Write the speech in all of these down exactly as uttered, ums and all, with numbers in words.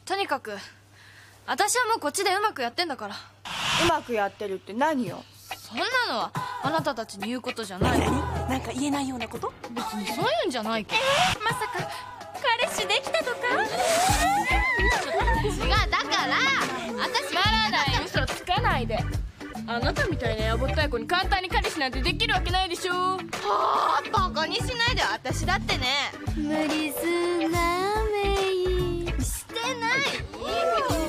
とにかく私はもうこっちでうまくやってんだから。 うまくやってるって何よ。 そんなのはあなたたちに言うことじゃない。 なんか言えないようなこと？ 別にそういうんじゃないけど。 えー、まさか彼氏できたとか？ 違う、だから私ならない嘘つかないで。あなたみたいなやぼったい子に簡単に彼氏なんてできるわけないでしょ。はあ、バカにしないで。私だってね。 無理すんなメイ。してない。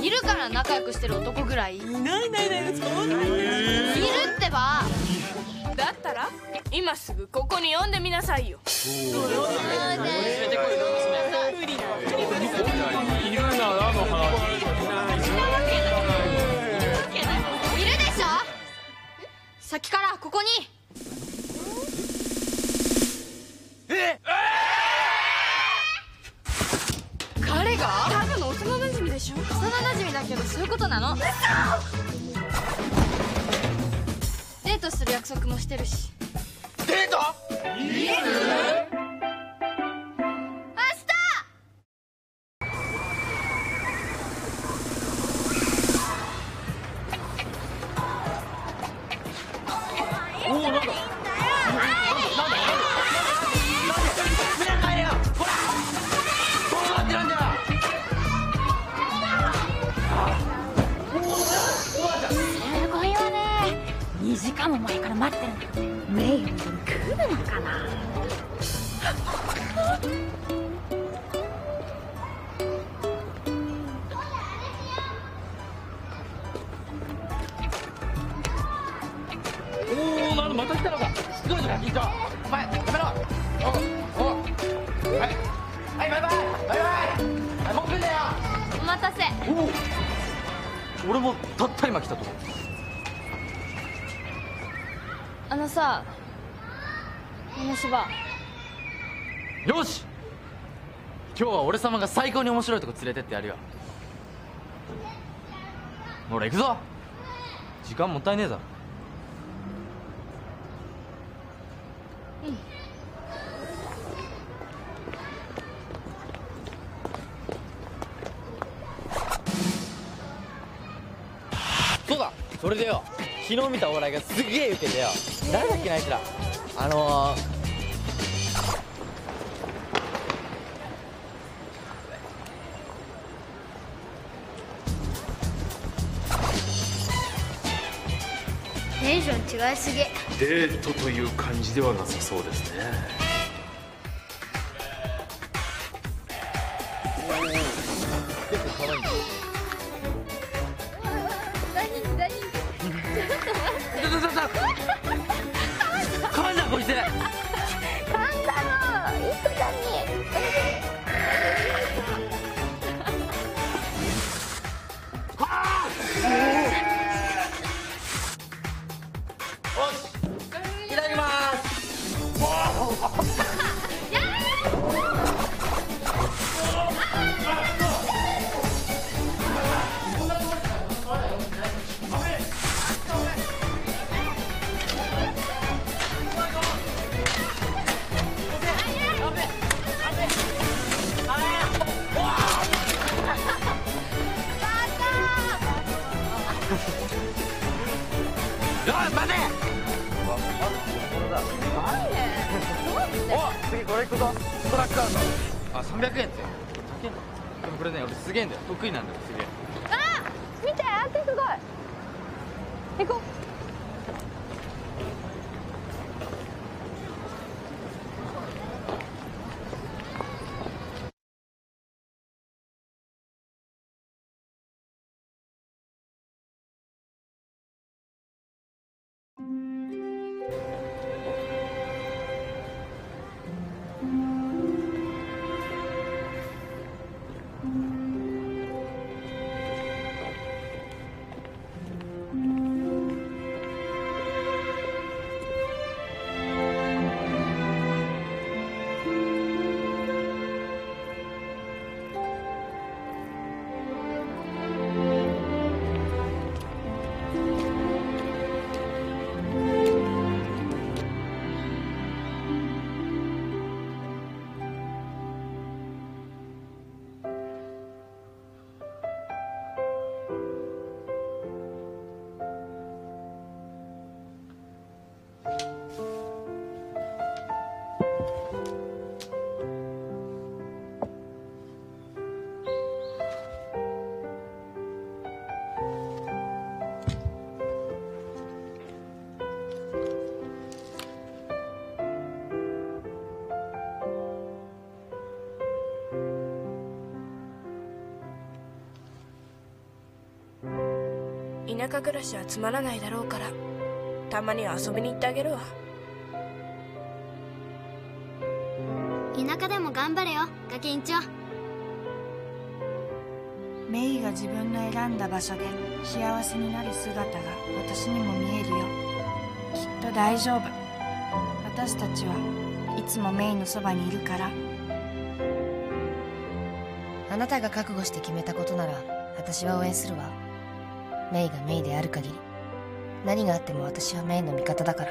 いるから仲良くしてる男ぐらい。いないないない、そんなにいるってば。 だったら今すぐここに呼んでみなさいよ。 そうだね。 無理ないるならの話。 いるでしょ。さっきからここに。 え？ 彼が？ ただの幼馴染でしょ。 幼馴染だけどそういうことなの。デートする約束もしてるし。 デート？いつ？ にじかんも前から待ってるんだ。メイ本当に来るのかな。 おお、なんだまた来たのか。すごいぞ緊張。お前やめろ。おおはいはい、バイバイバイバイ。はい、もう来んだよ。 お待たせ。 おお、俺もたった今来たとこ。 あのさ、面白い。 よし、今日は俺様が最高に面白いとこ連れてってやるよ。ほら行くぞ。時間もったいねえだろ。 うん。 そうだ、それでよ、昨日見たお笑いがすげえウケてよ。誰だっけなあいつら。あのーテンション違いすぎ。 デートという感じではなさそうですね。 結構可愛いんだよ。 大人気大人気。 ちょちょちょちょ。噛んだこいつ。 噛んだの。いくらに。 いただきます。次これ行くぞ。ストラックアウト。あ、さんびゃくえんって高えんだ。でもこれね、俺すげえんだよ。得意なんだよ、すげえ。 あ、見て、あってすごい。行こう。 田舎暮らしはつまらないだろうから、たまには遊びに行ってあげるわ。 田舎でも頑張れよガキンチョ。 メイが自分の選んだ場所で幸せになる姿が私にも見えるよ。きっと大丈夫。私たちはいつもメイのそばにいるから。 あなたが覚悟して決めたことなら私は応援するわ。メイがメイである限り何があっても私はメイの味方だから。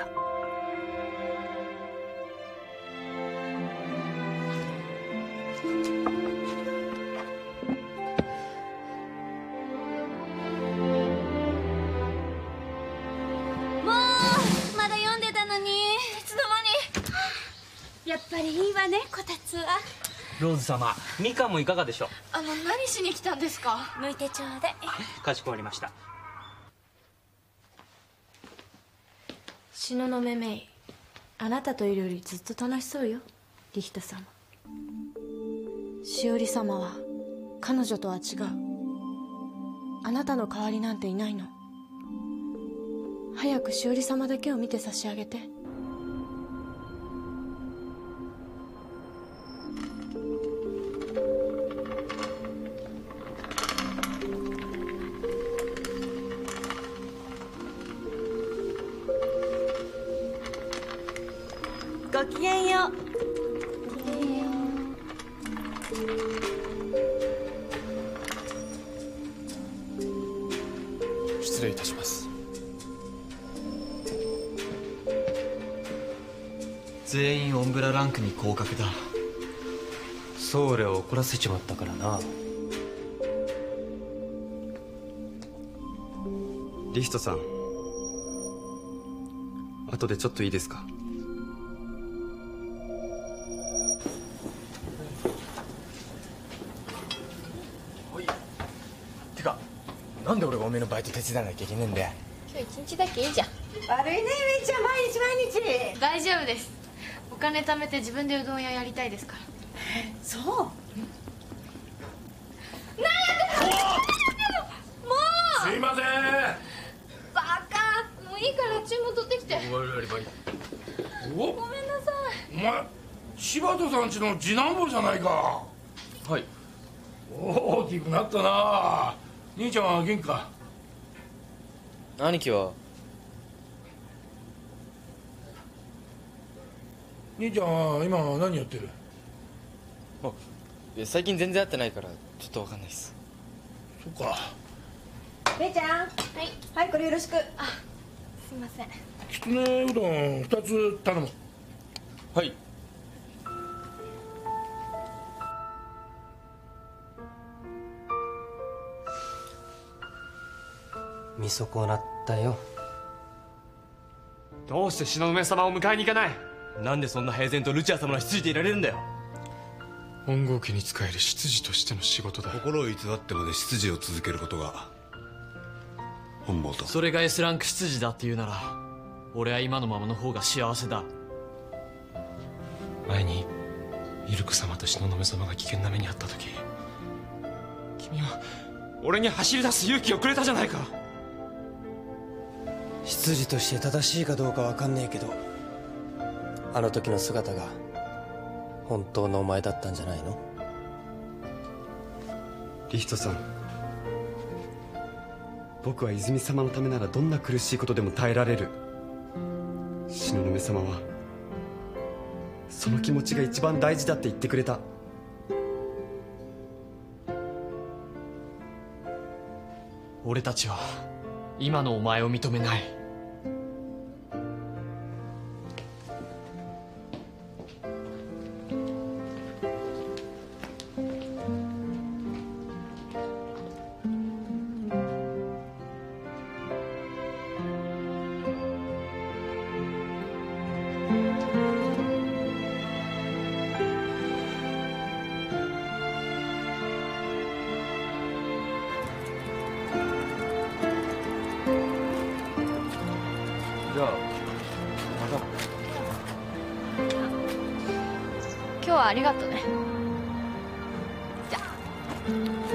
やっぱりいいわねこたつは。 ローズ様、みかんもいかがでしょう。 あの何しに来たんですか。 向いてちょうだい。 かしこまりました。 東雲メイ、あなたといるよりずっと楽しそうよリヒト様。しおり様は彼女とは違う。あなたの代わりなんていないの。早くしおり様だけを見て差し上げて。 ごきげんよう。 失礼いたします。 全員オンブラランクに降格だ。 ソーレを怒らせちまったからな。 リヒトさん、後でちょっといいですか。 てか、なんで俺がおめえのバイト手伝わなきゃいけねえんだよ。 今日一日だけいいじゃん。 悪いねメイちゃん、毎日毎日。 大丈夫です。お金貯めて自分でうどん屋やりたいですから。 そう。 すいません。 バカ、もういいから注文取ってきて。 お、 ごめんなさい。 お前柴田さんちの次男坊じゃないか。 はい。 大きくなったな。兄ちゃんは元気か。 兄貴は兄ちゃんは今何やってる。 あ、最近全然会ってないからちょっと分かんないっす。 そっか。 メイちゃん、はいはいこれよろしく。 あ、すいません。 きつねうどんふたつ頼む。 はい。 見損なったよ。 どうして東雲様を迎えに行かない。 なんでそんな平然とルチア様の執事でいられるんだよ。 本郷家に仕える執事としての仕事だ。 心を偽ってまで執事を続けることが本望と。 それが エス ランク執事だって言うなら俺は今のままの方が幸せだ。 前にイルク様と東雲様が危険な目に遭った時、君は俺に走り出す勇気をくれたじゃないか。 執事として正しいかどうかわかんねえけど、あの時の姿が本当のお前だったんじゃないの。 リヒトさん、僕は泉様のためならどんな苦しいことでも耐えられる。東雲様はその気持ちが一番大事だって言ってくれた。 俺たちは今のお前を認めない。 じゃあまた。 今日はありがとね。じゃあ。